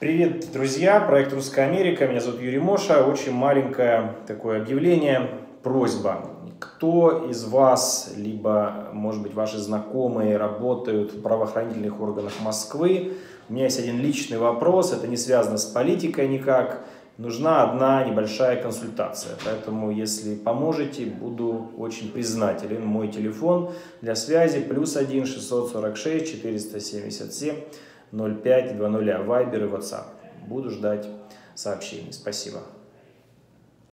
Привет, друзья! Проект «Русская Америка». Меня зовут Юрий Моша. Очень маленькое такое объявление. Просьба. Кто из вас, либо, может быть, ваши знакомые работают в правоохранительных органах Москвы? У меня есть один личный вопрос. Это не связано с политикой никак. Нужна одна небольшая консультация. Поэтому, если поможете, буду очень признателен. Мой телефон для связи +1 646 477 0500, Вайбер и WhatsApp. Буду ждать сообщений. Спасибо.